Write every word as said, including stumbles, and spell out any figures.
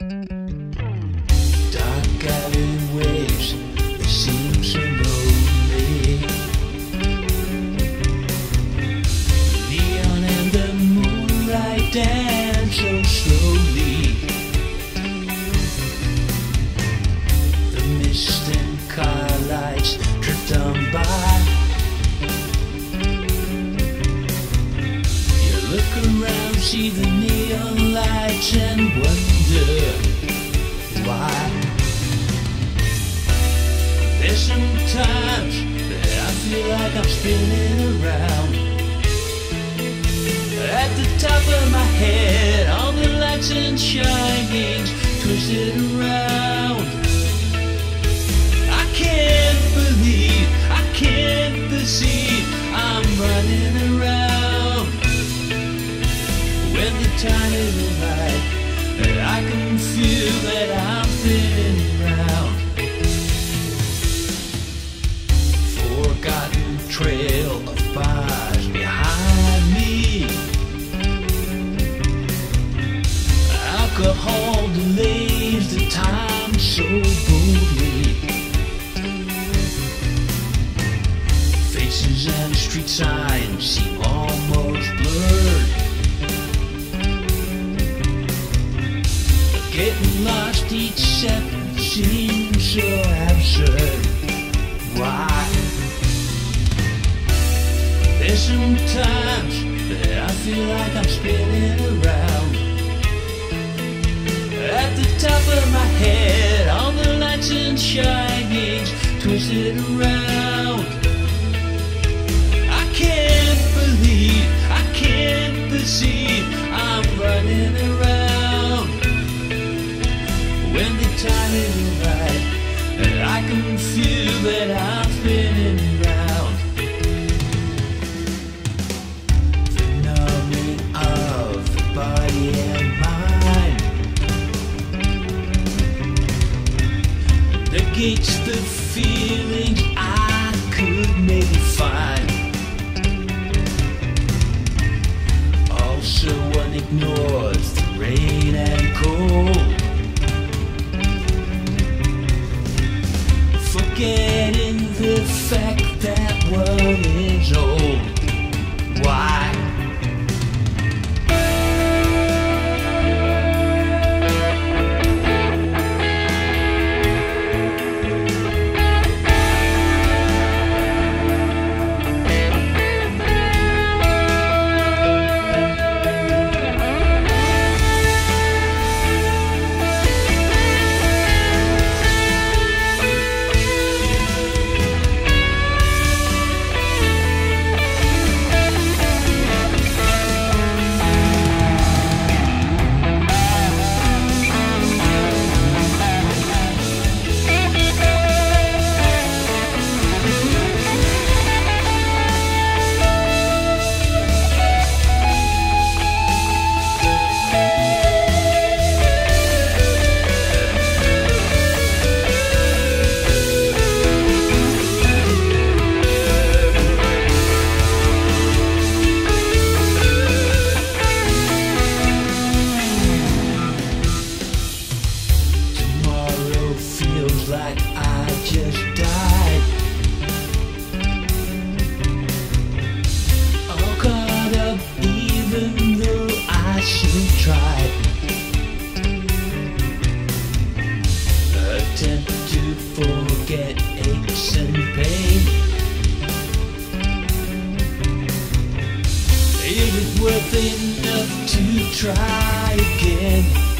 Dark alleyways, they seem so lonely. Neon and the moonlight dance so slowly. The mist and car lights drift on by. You look around, see the neon lights and wonder why. There's some times that I feel like I'm spinning around. At the top of my head, all the lights and shinings twisted around. I can't believe, I can't perceive I'm running around. When the time is right, I can feel that I'm spinning around. Forgotten trail of bars behind me. Alcohol delays the time so boldly. Faces and street signs seem almost blurred. Getting lost each second seems so absurd. Why? There's some times that I feel like I'm spinning around. At the top of my head, all the lights and shinings twisted around. I can't believe, I can't perceive I'm running around. When the time is right, I can feel that I'm spinning around. The numbing of the body and mind negates the feelings I could maybe find. Also one ignores the rain and cold, forgetting the fact that world is old. Why? Like I just died, all caught up even though I should try. Attempt to forget aches and pain. Is it worth enough to try again?